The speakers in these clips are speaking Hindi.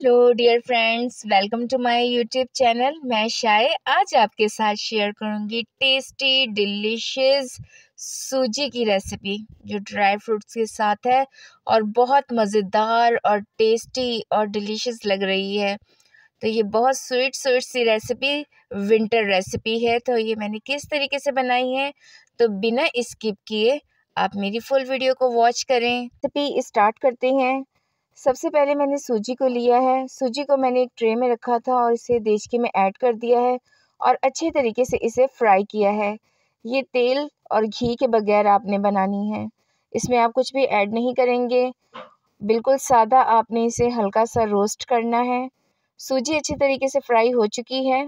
Hello dear friends, welcome to my YouTube channel. मैं शाय आज आपके साथ शेयर करूंगी टेस्टी डिलीशियस सूजी की रेसिपी जो ड्राई फ्रूट्स के साथ है और बहुत मज़ेदार और टेस्टी और डिलीशियस लग रही है। तो ये बहुत स्वीट स्वीट सी रेसिपी विंटर रेसिपी है। तो ये मैंने किस तरीके से बनाई है, तो बिना स्किप किए आप मेरी फुल वीडियो को वॉच करें। रेसिपी स्टार्ट करते हैं। सबसे पहले मैंने सूजी को लिया है। सूजी को मैंने एक ट्रे में रखा था और इसे देचकी में ऐड कर दिया है और अच्छे तरीके से इसे फ्राई किया है। ये तेल और घी के बगैर आपने बनानी है, इसमें आप कुछ भी ऐड नहीं करेंगे। बिल्कुल सादा आपने इसे हल्का सा रोस्ट करना है। सूजी अच्छे तरीके से फ्राई हो चुकी है।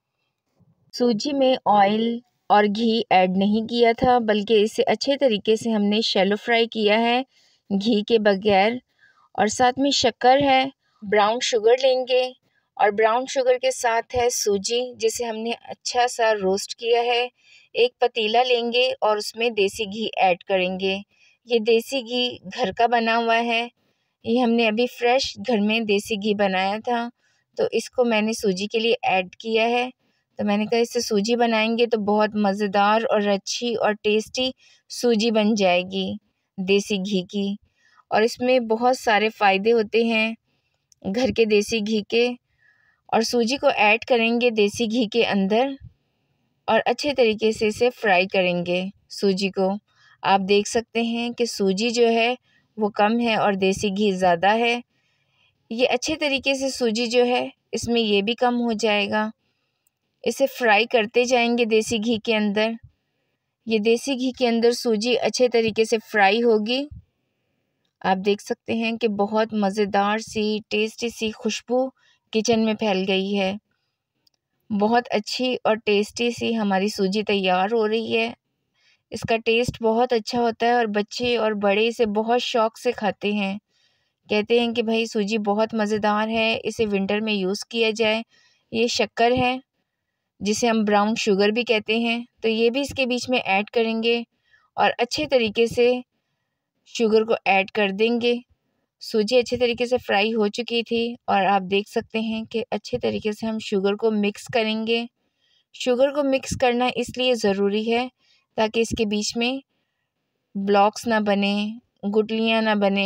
सूजी में ऑयल और घी ऐड नहीं किया था, बल्कि इसे अच्छे तरीके से हमने शैलो फ्राई किया है घी के बगैर। और साथ में शक्कर है, ब्राउन शुगर लेंगे और ब्राउन शुगर के साथ है सूजी जिसे हमने अच्छा सा रोस्ट किया है। एक पतीला लेंगे और उसमें देसी घी ऐड करेंगे। ये देसी घी घर का बना हुआ है, ये हमने अभी फ्रेश घर में देसी घी बनाया था, तो इसको मैंने सूजी के लिए ऐड किया है। तो मैंने कहा इससे सूजी बनाएंगे तो बहुत मज़ेदार और अच्छी और टेस्टी सूजी बन जाएगी देसी घी की। और इसमें बहुत सारे फ़ायदे होते हैं घर के देसी घी के। और सूजी को ऐड करेंगे देसी घी के अंदर और अच्छे तरीके से इसे फ्राई करेंगे सूजी को। आप देख सकते हैं कि सूजी जो है वो कम है और देसी घी ज़्यादा है। ये अच्छे तरीके से सूजी जो है इसमें ये भी कम हो जाएगा। इसे फ्राई करते जाएंगे देसी घी के अंदर। ये देसी घी के अंदर सूजी अच्छे तरीके से फ्राई होगी। आप देख सकते हैं कि बहुत मज़ेदार सी टेस्टी सी खुशबू किचन में फैल गई है। बहुत अच्छी और टेस्टी सी हमारी सूजी तैयार हो रही है। इसका टेस्ट बहुत अच्छा होता है और बच्चे और बड़े इसे बहुत शौक़ से खाते हैं। कहते हैं कि भाई सूजी बहुत मज़ेदार है, इसे विंटर में यूज़ किया जाए। ये शक्कर है जिसे हम ब्राउन शुगर भी कहते हैं, तो ये भी इसके बीच में ऐड करेंगे और अच्छे तरीके से शुगर को ऐड कर देंगे। सूजी अच्छे तरीके से फ्राई हो चुकी थी और आप देख सकते हैं कि अच्छे तरीके से हम शुगर को मिक्स करेंगे। शुगर को मिक्स करना इसलिए ज़रूरी है ताकि इसके बीच में ब्लॉक्स ना बने, गुठलियाँ ना बने।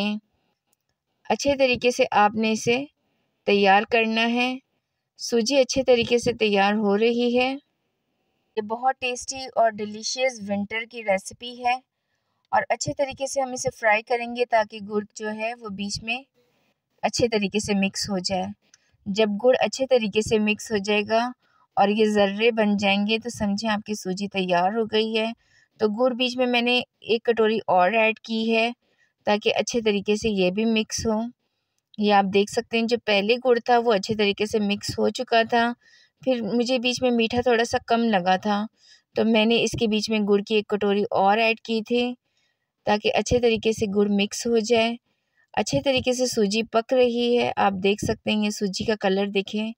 अच्छे तरीके से आपने इसे तैयार करना है। सूजी अच्छे तरीके से तैयार हो रही है। ये बहुत टेस्टी और डिलीशियस विंटर की रेसिपी है और अच्छे तरीके से हम इसे फ्राई करेंगे ताकि गुड़ जो है वो बीच में अच्छे तरीके से मिक्स हो जाए। जब गुड़ अच्छे तरीके से मिक्स हो जाएगा और ये ज़र्रे बन जाएंगे तो समझें आपकी सूजी तैयार हो गई है। तो गुड़ बीच में मैंने 1 कटोरी और ऐड की है ताकि अच्छे तरीके से ये भी मिक्स हो। ये आप देख सकते हैं जो पहले गुड़ था वो अच्छे तरीके से मिक्स हो चुका था। फिर मुझे बीच में मीठा थोड़ा सा कम लगा था, तो मैंने इसके बीच में गुड़ की 1 कटोरी और ऐड की थी ताकि अच्छे तरीके से गुड़ मिक्स हो जाए। अच्छे तरीके से सूजी पक रही है। आप देख सकते हैं ये सूजी का कलर देखें,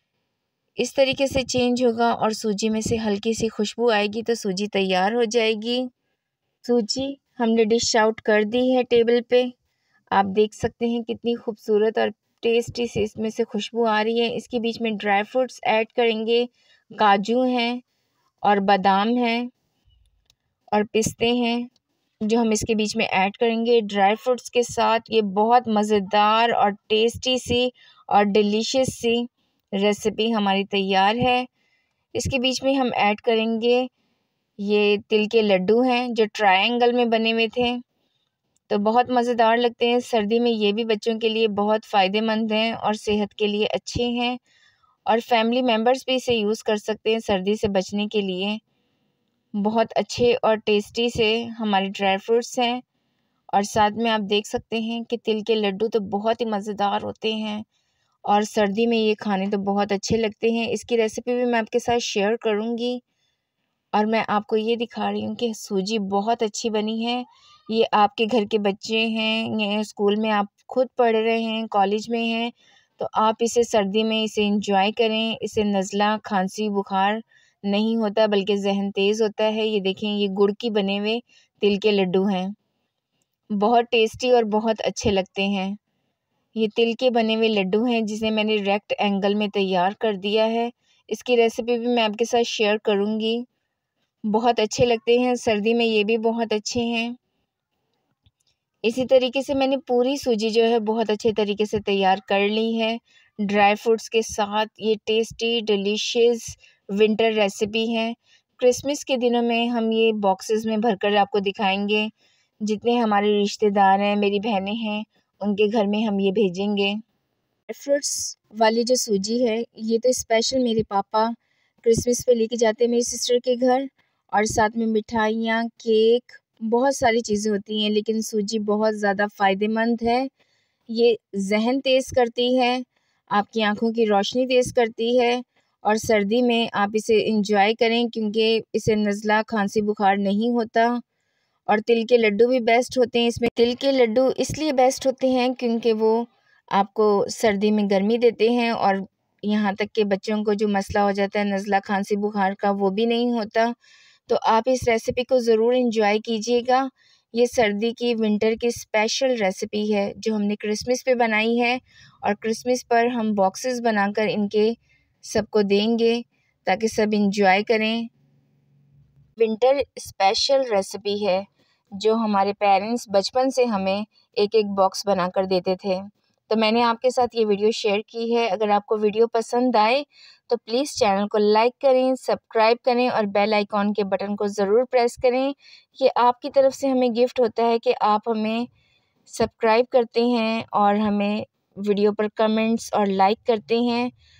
इस तरीके से चेंज होगा और सूजी में से हल्की सी खुशबू आएगी तो सूजी तैयार हो जाएगी। सूजी हमने डिश आउट कर दी है टेबल पे। आप देख सकते हैं कितनी खूबसूरत और टेस्टी सी इसमें से खुशबू आ रही है। इसके बीच में ड्राई फ्रूट्स ऐड करेंगे, काजू हैं और बादाम हैं और पिस्ते हैं जो हम इसके बीच में ऐड करेंगे। ड्राई फ्रूट्स के साथ ये बहुत मज़ेदार और टेस्टी सी और डिलीशियस सी रेसिपी हमारी तैयार है। इसके बीच में हम ऐड करेंगे, ये तिल के लड्डू हैं जो ट्रायंगल में बने हुए थे, तो बहुत मज़ेदार लगते हैं। सर्दी में ये भी बच्चों के लिए बहुत फ़ायदेमंद हैं और सेहत के लिए अच्छे हैं और फैमिली मेम्बर्स भी इसे यूज़ कर सकते हैं सर्दी से बचने के लिए। बहुत अच्छे और टेस्टी से हमारे ड्राई फ्रूट्स हैं और साथ में आप देख सकते हैं कि तिल के लड्डू तो बहुत ही मज़ेदार होते हैं और सर्दी में ये खाने तो बहुत अच्छे लगते हैं। इसकी रेसिपी भी मैं आपके साथ शेयर करूँगी और मैं आपको ये दिखा रही हूँ कि सूजी बहुत अच्छी बनी है। ये आपके घर के बच्चे हैं या स्कूल में आप खुद पढ़ रहे हैं, कॉलेज में हैं, तो आप इसे सर्दी में इसे एंजॉय करें। इससे नज़ला, खांसी, बुखार नहीं होता बल्कि ज़हन तेज़ होता है। ये देखें ये गुड़ की बने हुए तिल के लड्डू हैं, बहुत टेस्टी और बहुत अच्छे लगते हैं। ये तिल के बने हुए लड्डू हैं जिसे मैंने रेक्ट एंगल में तैयार कर दिया है। इसकी रेसिपी भी मैं आपके साथ शेयर करूँगी। बहुत अच्छे लगते हैं, सर्दी में ये भी बहुत अच्छे हैं। इसी तरीके से मैंने पूरी सूजी जो है बहुत अच्छे तरीके से तैयार कर ली है। ड्राई फ्रूट्स के साथ ये टेस्टी डिलीशियस विंटर रेसिपी है। क्रिसमस के दिनों में हम ये बॉक्सेस में भरकर आपको दिखाएंगे। जितने हमारे रिश्तेदार हैं, मेरी बहनें हैं, उनके घर में हम ये भेजेंगे। ड्राई फ्रूट्स वाली जो सूजी है ये तो स्पेशल मेरे पापा क्रिसमस पे लेके जाते हैं मेरी सिस्टर के घर। और साथ में मिठाइयाँ, केक, बहुत सारी चीज़ें होती हैं, लेकिन सूजी बहुत ज़्यादा फ़ायदेमंद है। ये ज़हन तेज़ करती है, आपकी आँखों की रोशनी तेज़ करती है। और सर्दी में आप इसे एंजॉय करें क्योंकि इससे नज़ला, खांसी, बुखार नहीं होता। और तिल के लड्डू भी बेस्ट होते हैं। इसमें तिल के लड्डू इसलिए बेस्ट होते हैं क्योंकि वो आपको सर्दी में गर्मी देते हैं और यहाँ तक कि बच्चों को जो मसला हो जाता है नज़ला, खांसी, बुखार का, वो भी नहीं होता। तो आप इस रेसिपी को ज़रूर एंजॉय कीजिएगा। ये सर्दी की, विंटर की स्पेशल रेसिपी है जो हमने क्रिसमस पे बनाई है और क्रिसमस पर हम बॉक्सेस बनाकर इनके सबको देंगे ताकि सब एंजॉय करें। विंटर स्पेशल रेसिपी है जो हमारे पेरेंट्स बचपन से हमें एक एक बॉक्स बनाकर देते थे। तो मैंने आपके साथ ये वीडियो शेयर की है। अगर आपको वीडियो पसंद आए तो प्लीज़ चैनल को लाइक करें, सब्सक्राइब करें और बेल आइकॉन के बटन को ज़रूर प्रेस करें। ये आपकी तरफ से हमें गिफ्ट होता है कि आप हमें सब्सक्राइब करते हैं और हमें वीडियो पर कमेंट्स और लाइक करते हैं।